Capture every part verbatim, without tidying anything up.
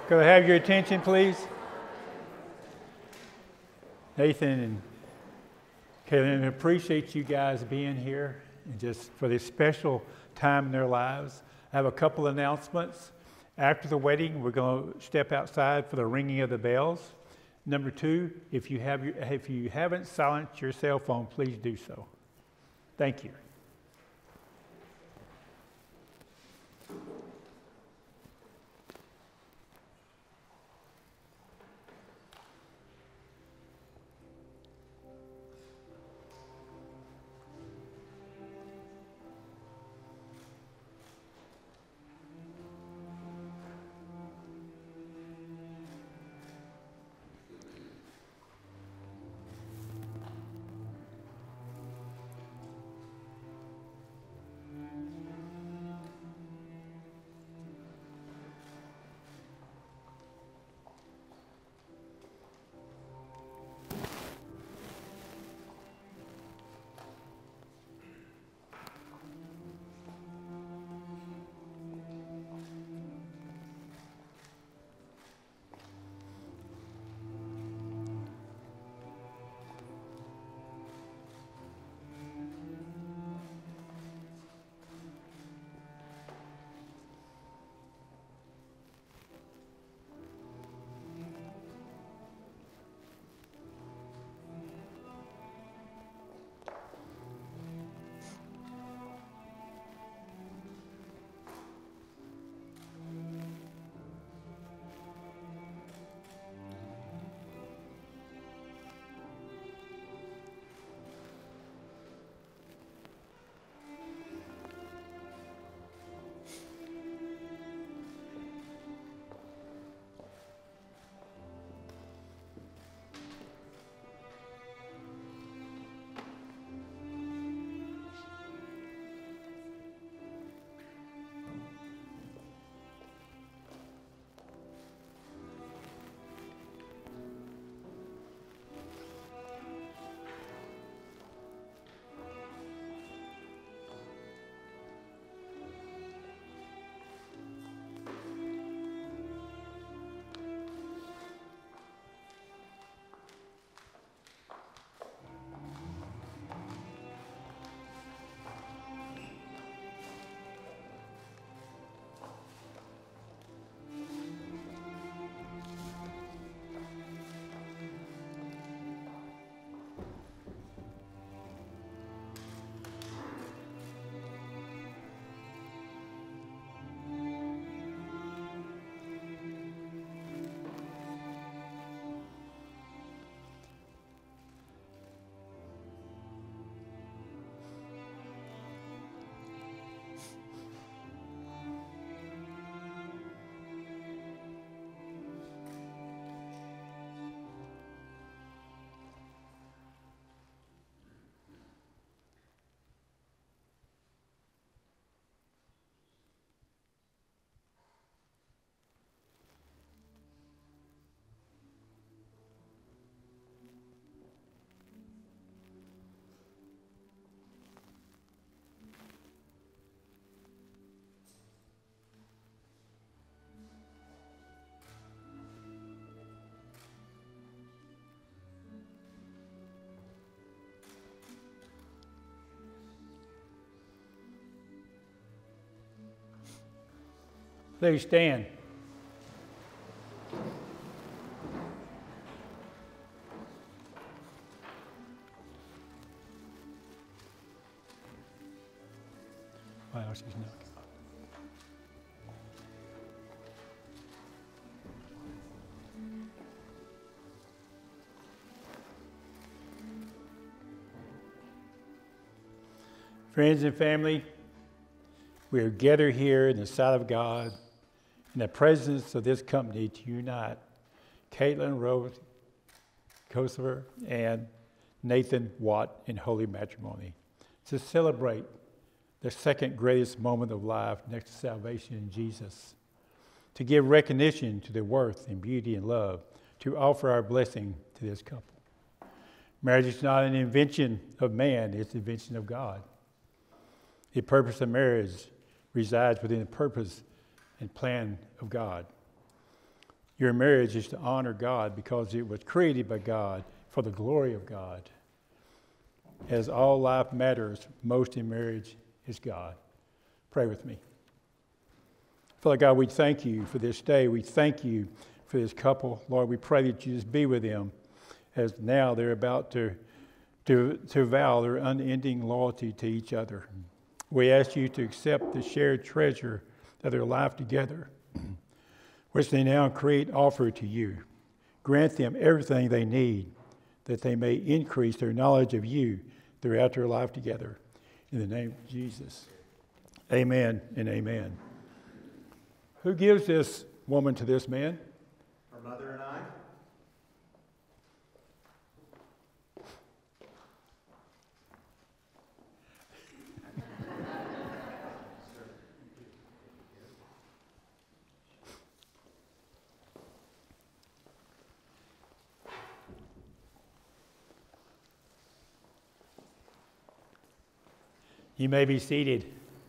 Could I have your attention, please? Nathan and Kaylin, I appreciate you guys being here and just for this special time in their lives. I have a couple announcements. After the wedding, we're going to step outside for the ringing of the bells. Number two, if you have your, if you haven't silenced your cell phone, please do so. Thank you. Please stand. Wow, she's not. Friends and family, we are gathered here in the sight of God, in the presence of this company to unite Caitlin Rose Kosover and Nathan Watt in holy matrimony, to celebrate the second greatest moment of life next to salvation in Jesus, to give recognition to their worth and beauty and love, to offer our blessing to this couple. Marriage is not an invention of man, it's an invention of God. The purpose of marriage resides within the purpose and plan of God. Your marriage is to honor God because it was created by God for the glory of God. As all life matters, most in marriage is God. Pray with me. Father God, we thank you for this day. We thank you for this couple. Lord, we pray that you just be with them as now they're about to, to, to vow their unending loyalty to each other. We ask you to accept the shared treasure of their life together, which they now create offer to you. Grant them everything they need, that they may increase their knowledge of you throughout their life together. In the name of Jesus. Amen and amen. Who gives this woman to this man? Her mother and I. You may be seated.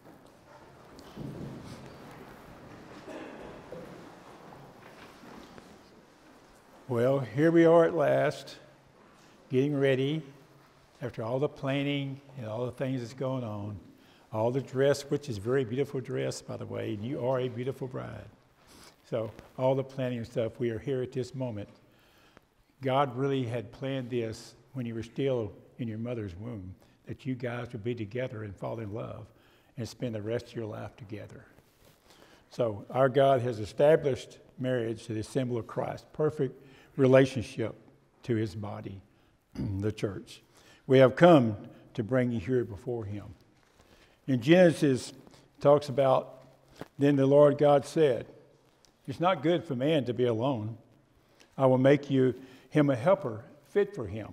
Well, here we are at last, getting ready after all the planning and all the things that's going on. All the dress, which is a very beautiful dress, by the way, and you are a beautiful bride. So all the planning and stuff, we are here at this moment. God really had planned this when you were still in your mother's womb, that you guys would be together and fall in love and spend the rest of your life together. So our God has established marriage to the symbol of Christ, perfect relationship to his body, the church. We have come to bring you here before him. In Genesis, it talks about, then the Lord God said, it's not good for man to be alone. I will make you him a helper fit for him.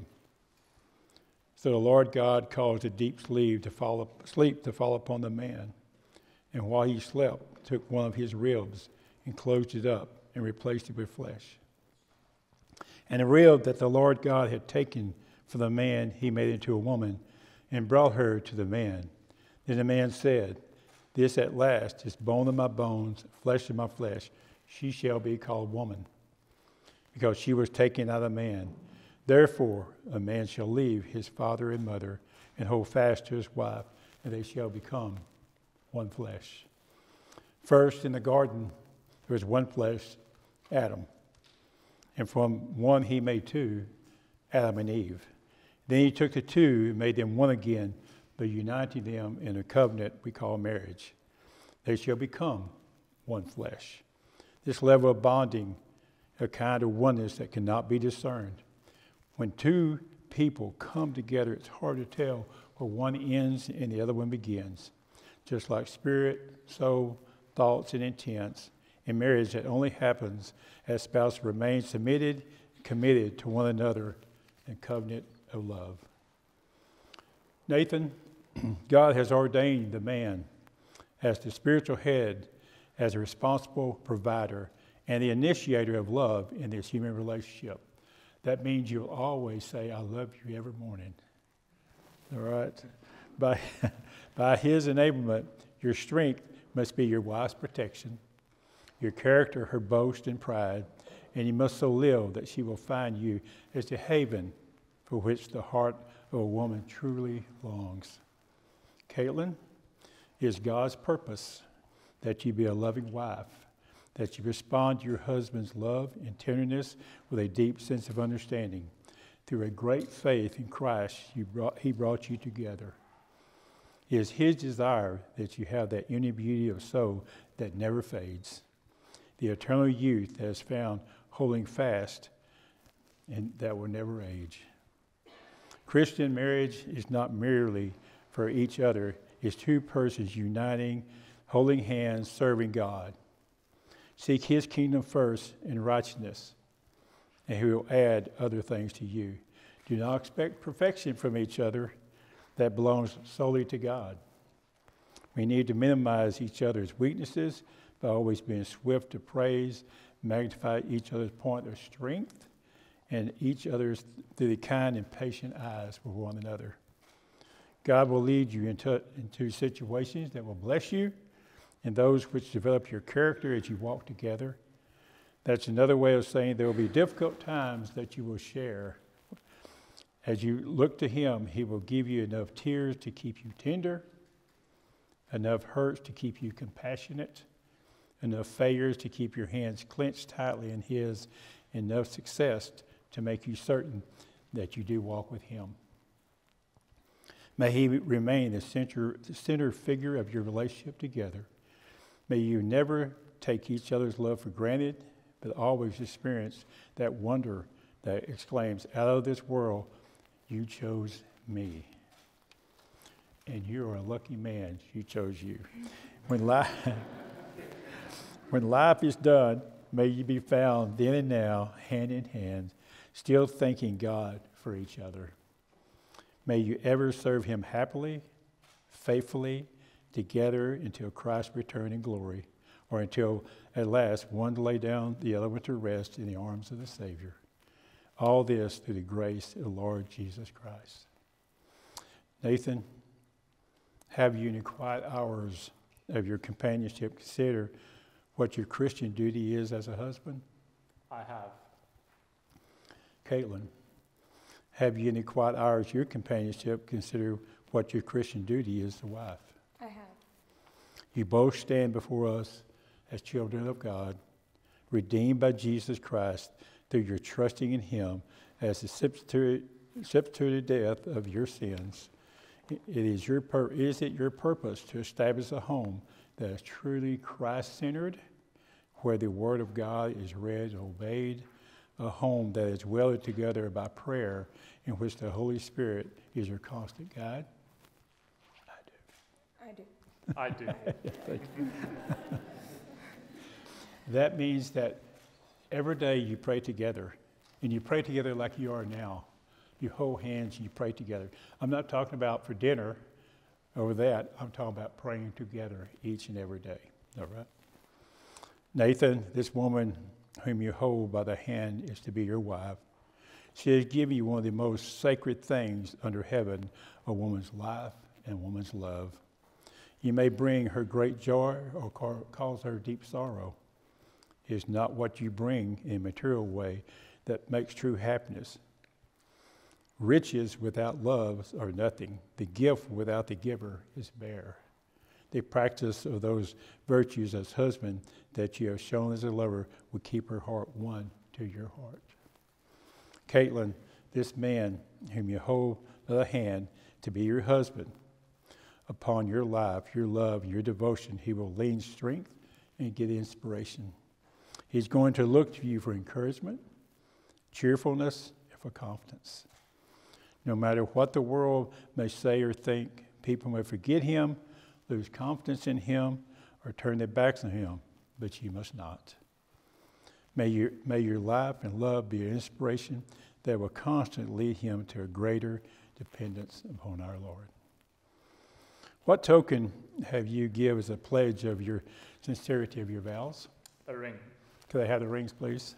So the Lord God caused a deep sleep to fall, sleep to fall upon the man. And while he slept, took one of his ribs and closed it up and replaced it with flesh. And the rib that the Lord God had taken from the man, he made into a woman and brought her to the man. Then the man said, this at last is bone of my bones, flesh of my flesh. She shall be called woman, because she was taken out of man. Therefore, a man shall leave his father and mother and hold fast to his wife, and they shall become one flesh. First, in the garden, there was one flesh, Adam. And from one he made two, Adam and Eve. Then he took the two and made them one again, by uniting them in a covenant we call marriage. They shall become one flesh. This level of bonding, a kind of oneness that cannot be discerned. When two people come together, it's hard to tell where one ends and the other one begins. Just like spirit, soul, thoughts, and intents. In marriage, that only happens as spouses remain submitted, committed to one another in covenant of love. Nathan, God has ordained the man as the spiritual head, as a responsible provider, and the initiator of love in this human relationship. That means you'll always say, I love you every morning. All right? By, by his enablement, your strength must be your wife's protection, your character, her boast and pride, and you must so live that she will find you as the haven for which the heart of a woman truly longs. Caitlin, it is God's purpose that you be a loving wife, that you respond to your husband's love and tenderness with a deep sense of understanding. Through a great faith in Christ, you brought, he brought you together. It is his desire that you have that inner beauty of soul that never fades, the eternal youth that is found holding fast and that will never age. Christian marriage is not merely for each other. It's two persons uniting, holding hands, serving God. Seek his kingdom first in righteousness, and he will add other things to you. Do not expect perfection from each other. That belongs solely to God. We need to minimize each other's weaknesses by always being swift to praise, magnify each other's point of strength, and each other's through the kind and patient eyes for one another. God will lead you into, into situations that will bless you and those which develop your character as you walk together. That's another way of saying there will be difficult times that you will share. As you look to him, he will give you enough tears to keep you tender, enough hurts to keep you compassionate, enough failures to keep your hands clenched tightly in his, enough success to make you certain that you do walk with him. May he remain the center, the center figure of your relationship together. May you never take each other's love for granted, but always experience that wonder that exclaims, out of this world, you chose me. And you're a lucky man, she chose you. When life, when life is done, may you be found then and now, hand in hand, still thanking God for each other. May you ever serve him happily, faithfully, together until Christ's return in glory, or until at last one lay down, the other went to rest in the arms of the Savior. All this through the grace of the Lord Jesus Christ. Nathan, have you in the quiet hours of your companionship consider what your Christian duty is as a husband? I have. Caitlin, have you in the quiet hours of your companionship consider what your Christian duty is as a wife? I have. You both stand before us as children of God, redeemed by Jesus Christ through your trusting in him as the substitute, substituted death of your sins. It is, your pur- is it your purpose to establish a home that is truly Christ-centered, where the Word of God is read and obeyed, a home that is welded together by prayer, in which the Holy Spirit is your constant guide? I do. I do. Thank you. That means that every day you pray together, and you pray together like you are now. You hold hands and you pray together. I'm not talking about for dinner over that. I'm talking about praying together each and every day. All right? Nathan, this woman whom you hold by the hand is to be your wife. She has given you one of the most sacred things under heaven, a woman's life and woman's love. You may bring her great joy or cause her deep sorrow. It is not what you bring in a material way that makes true happiness. Riches without love are nothing. The gift without the giver is bare. The practice of those virtues as husband that you have shown as a lover will keep her heart one to your heart. Caitlin, this man whom you hold by the hand to be your husband, upon your life, your love, your devotion, he will lean strength and get inspiration. He's going to look to you for encouragement, cheerfulness, and for confidence. No matter what the world may say or think, people may forget him, lose confidence in him, or turn their backs on him, but you must not. May your, may your life and love be an inspiration that will constantly lead him to a greater dependence upon our Lord. What token have you give as a pledge of your sincerity of your vows? A ring. Could I have the rings, please?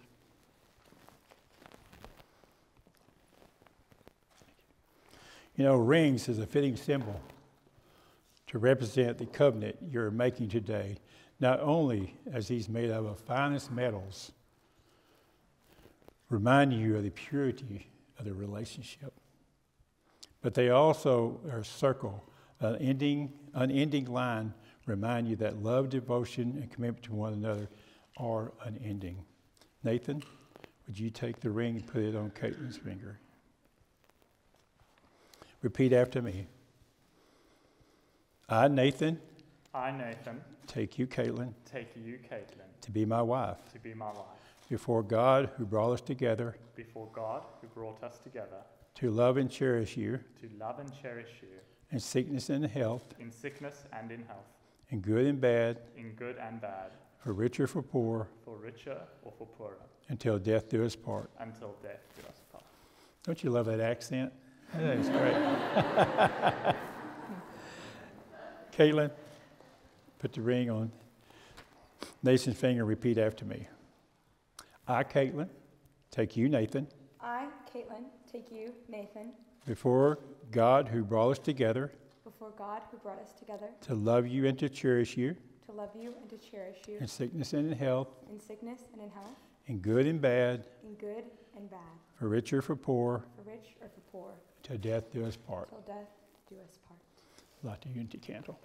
You know, rings is a fitting symbol to represent the covenant you're making today, not only as these made out of the finest metals, remind you of the purity of the relationship, but they also are a circle, an ending, unending line, remind you that love, devotion, and commitment to one another are unending. Nathan, would you take the ring and put it on Caitlin's finger? Repeat after me. I, Nathan, I, Nathan, take you, Caitlin, take you, Caitlin, to be my wife, to be my wife, before God who brought us together, before God who brought us together, to love and cherish you, to love and cherish you, in sickness and health, in sickness and in health, in good and bad, in good and bad, for richer for poor, for richer or for poorer, until death do us part. until death do us part. Don't you love that accent? That is great. Caitlin, put the ring on Nathan's finger. Repeat after me. I, Caitlin, take you, Nathan, I, Caitlin, take you, Nathan, before God who brought us together, before God who brought us together, to love you and to cherish you, to love you and to cherish you, in sickness and in health, in sickness and in health, in good and bad, in good and bad, for rich or for poor, for rich or for poor, till death do us part. till death do us part. Light the unity candle.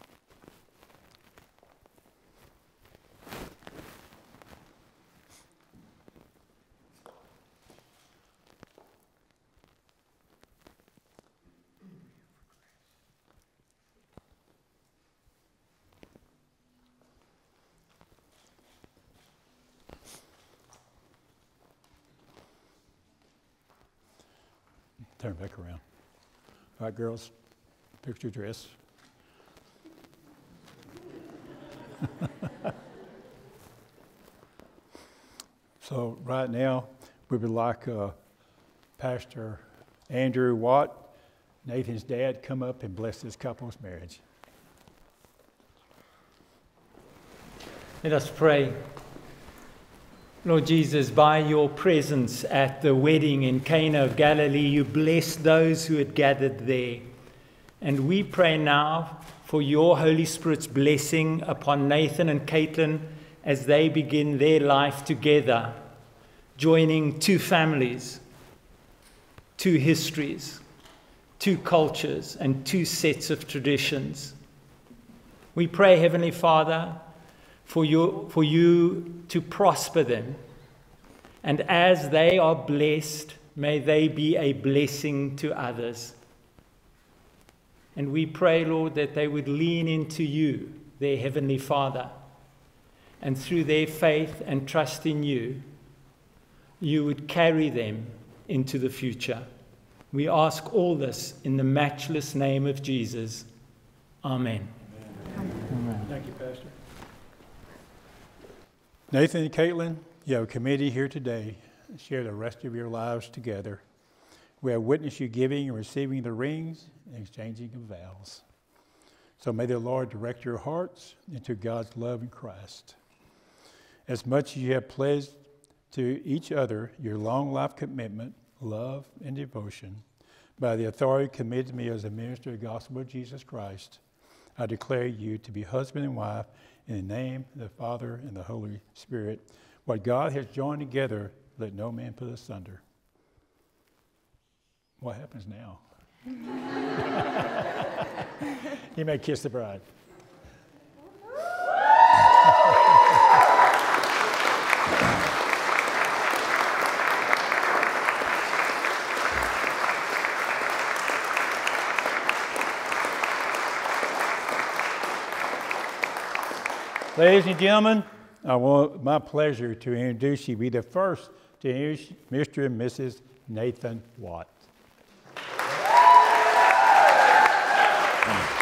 Turn back around. All right, girls, pick your dress. So right now, we would like uh, Pastor Andrew Watt, Nathan's dad, come up and bless this couple's marriage. Let us pray. Lord Jesus, by your presence at the wedding in Cana of Galilee, you blessed those who had gathered there. And we pray now for your Holy Spirit's blessing upon Nathan and Caitlin as they begin their life together, joining two families, two histories, two cultures, and two sets of traditions. We pray, Heavenly Father, for you, for you to prosper them. And as they are blessed, may they be a blessing to others. And we pray, Lord, that they would lean into you, their Heavenly Father, and through their faith and trust in you, you would carry them into the future. We ask all this in the matchless name of Jesus. Amen. Amen. Thank you, Pastor. Nathan and Caitlin, you have a committee here today. Share the rest of your lives together. We have witnessed you giving and receiving the rings and exchanging of vows. So may the Lord direct your hearts into God's love in Christ. As much as you have pledged to each other your long life commitment, love, and devotion, by the authority committed to me as a minister of the gospel of Jesus Christ, I declare you to be husband and wife in the name of the Father and the Holy Spirit. What God has joined together, let no man put asunder. What happens now? You may kiss the bride. Ladies and gentlemen, I want my pleasure to introduce you, be the first to introduce Mister and Missus Nathan Watt.